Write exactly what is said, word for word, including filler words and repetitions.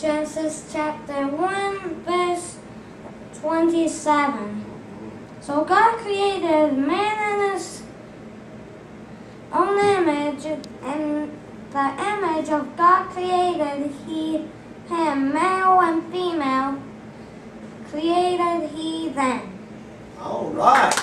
Genesis chapter one, verse twenty-seven. So God created man in his own image, and the image of God created he him, male and female created he them. All right.